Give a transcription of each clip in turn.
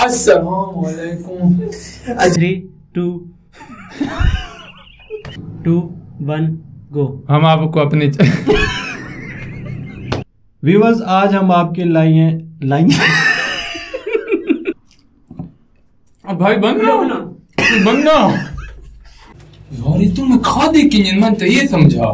अस्सलाम वालेकुम। 3, 2, 2, 1 गो। हम आपको अपने व्यूअर्स आज हम आपके लाए भाई बनना यार, ये तुम खा दे कि नहीं, मैं तो ये समझा।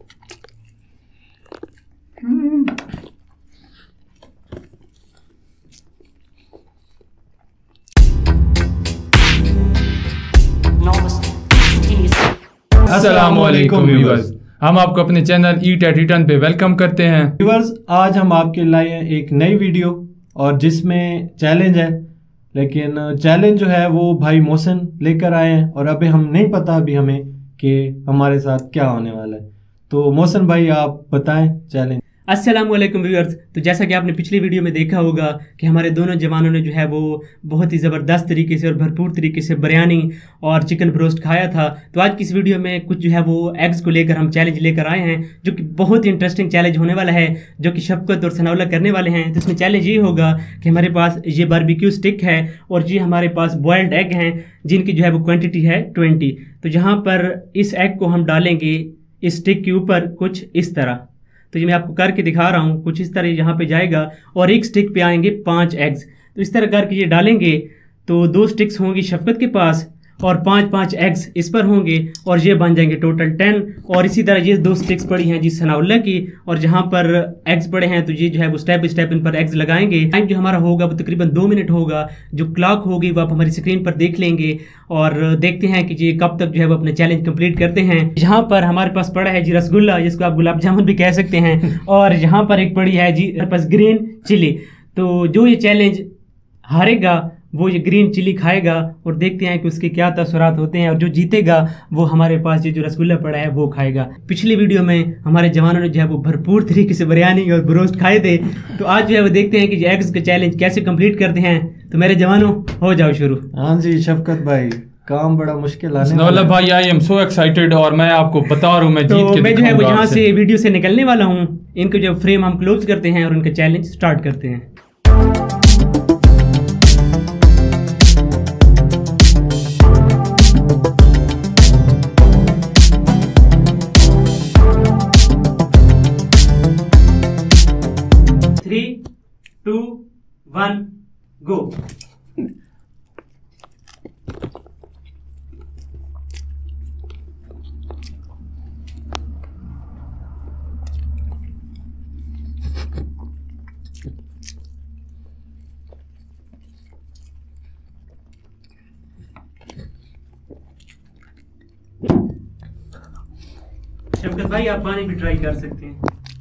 अस्सलामुअलैकुम व्यूअर्स, हम आपको अपने चैनल ईट एट रिटर्न पे वेलकम करते हैं। व्यूअर्स आज हम आपके लाए हैं एक नई वीडियो और जिसमें चैलेंज है, लेकिन चैलेंज जो है वो भाई मोहसिन लेकर आए हैं और अभी हम नहीं पता अभी हमें कि हमारे साथ क्या होने वाला है। तो मोहसिन भाई आप बताएं चैलेंज। अस्सलाम वालेकुम व्यूअर्स। तो जैसा कि आपने पिछली वीडियो में देखा होगा कि हमारे दोनों जवानों ने जो है वो बहुत ही ज़बरदस्त तरीके से और भरपूर तरीके से बिरयानी और चिकन ब्रोस्ट खाया था। तो आज की इस वीडियो में कुछ जो है वो एग्स को लेकर हम चैलेंज लेकर आए हैं, जो कि बहुत ही इंटरेस्टिंग चैलेंज होने वाला है, जो कि शफकत और सनाउल्ला करने वाले हैं। तो इसमें चैलेंज ये होगा कि हमारे पास ये बारबेक्यू स्टिक है और ये हमारे पास बॉयल्ड एग हैं, जिनकी जो है वो क्वान्टिटी है 20। तो यहाँ पर इस एग को हम डालेंगे इस स्टिक के ऊपर कुछ इस तरह। तो ये मैं आपको करके दिखा रहा हूँ, कुछ इस तरह यहाँ पे जाएगा और एक स्टिक पे आएंगे 5 एग्स। तो इस तरह करके ये डालेंगे तो 2 स्टिक्स होंगी शफकत के पास और 5-5 एग्स इस पर होंगे और ये बन जाएंगे टोटल 10। और इसी तरह ये 2 स्टिक्स पड़ी हैं जी सनाउल्ला की और जहाँ पर एग्स पड़े हैं तो ये जो है वो स्टेप बाई स्टेप इन पर एग्स लगाएंगे। टाइम जो हमारा होगा वो तकरीबन 2 मिनट होगा। जो क्लॉक होगी वो आप हमारी स्क्रीन पर देख लेंगे और देखते हैं कि ये कब तक जो है वो अपने चैलेंज कंप्लीट करते हैं। यहाँ पर हमारे पास पड़ा है जी रसगुल्ला, जिसको आप गुलाब जामुन भी कह सकते हैं, और यहाँ पर एक पड़ी है जी हमारे पास ग्रीन चिली। तो जो ये चैलेंज हारेगा वो ये ग्रीन चिली खाएगा और देखते हैं कि उसके क्या तसुरात होते हैं, और जो जीतेगा वो हमारे पास ये जो रसगुल्ला पड़ा है वो खाएगा। पिछली वीडियो में हमारे जवानों ने जो है वो भरपूर तरीके से बिरयानी और ब्रोस्ट खाए थे। तो आज जो है वो देखते हैं कि जो एग्स का चैलेंज कैसे कंप्लीट करते हैं। तो मेरे जवानों हो जाओ शुरू। हाँ जी शफकत भाई, काम बड़ा मुश्किल आने सनाउल्ला भाई, आई एम सो एक्साइटेड और मैं आपको बता रहा हूँ मैं जीत के मैं जो है वो यहाँ से वीडियो से निकलने वाला हूँ। इनको जो फ्रेम हम क्लोज करते हैं और उनका चैलेंज स्टार्ट करते हैं। थ्री, 2, 1 गो। शफकत भाई आप पानी भी ट्राई कर सकते हैं।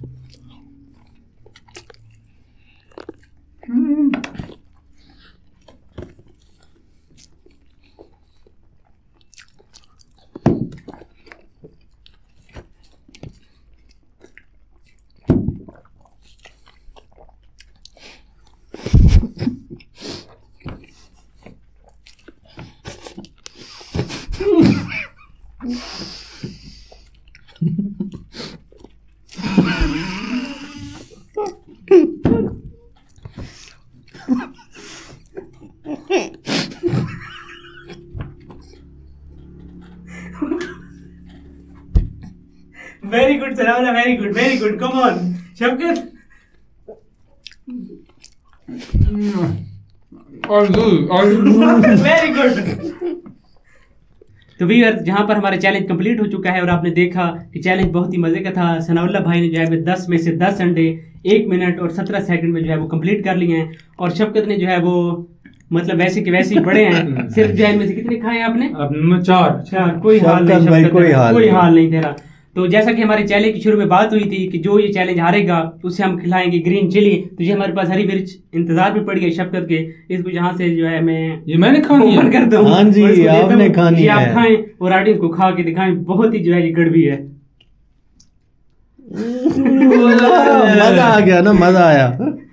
Very good Sanaullah, very good, come on Shafqat. Very good. तो व्यूअर्स जहाँ पर हमारा चैलेंज कंप्लीट हो चुका है और आपने देखा कि चैलेंज बहुत ही मजे का था। सनाउल्ला भाई ने जो है 10 में से 10 अंडे 1 मिनट और 17 सेकंड में जो है वो कंप्लीट कर लिए हैं और शफकत ने जो है वो मतलब वैसे के वैसे ही पड़े हैं। सिर्फ जो है इनमें से कितने खाए आपने? 4। कोई हाल नहीं भाई, कोई हाल नहीं तेरा। तो जैसा कि हमारे चैलेंज की शुरू में बात हुई थी कि जो ये चैलेंज हारेगा उसे हम खिलाएंगे ग्रीन चिली। तो ये हमारे पास हरी मिर्च इंतजार में पड़ गई शफकत के। इसको यहाँ से जो है मैंने खानी कर दूं। हाँ जी आपने खानी है। आप खाएं और ऑडियंस को खा के दिखाएं। बहुत ही जो है ये कड़वी है। मजा आ गया ना, मजा आया।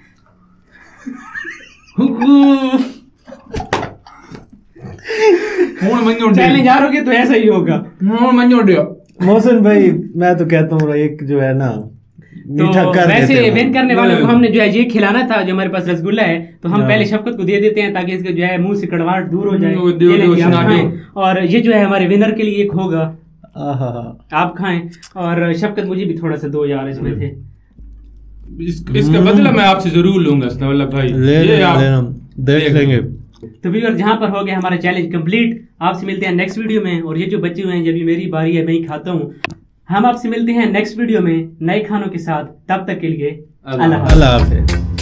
चैलेंज हारोगे तो ऐसा ही होगा। मोहसिन भाई मैं तो कहता हूँ एक जो है ना तो मीठा कर वैसे देते हैं। विन करने वाले को हमने जो है ये खिलाना था, जो हमारे पास रसगुल्ला है, तो हम पहले शफकत को दे देते हैं ताकि इसके जो है मुंह से कड़वाहट दूर हो जाए। ये लीजिए आप खाएं, और ये जो है हमारे विनर के लिए एक होगा, आप खाएं। और शफकत मुझे भी थोड़ा सा दो यार इसमें थे। इसका बदला मैं आपसे जरूर लूंगा सनाउल्लाह भाई, ये आप देख लेंगे। तो व्यूअर जहाँ पर हो गया हमारा चैलेंज कंप्लीट। आपसे मिलते हैं नेक्स्ट वीडियो में। और ये जो बचे हुए हैं, जब मेरी बारी है मैं ही खाता हूँ। हम आपसे मिलते हैं नेक्स्ट वीडियो में नए खानों के साथ। तब तक के लिए अल्लाह अल्लाह हाफ़िज़।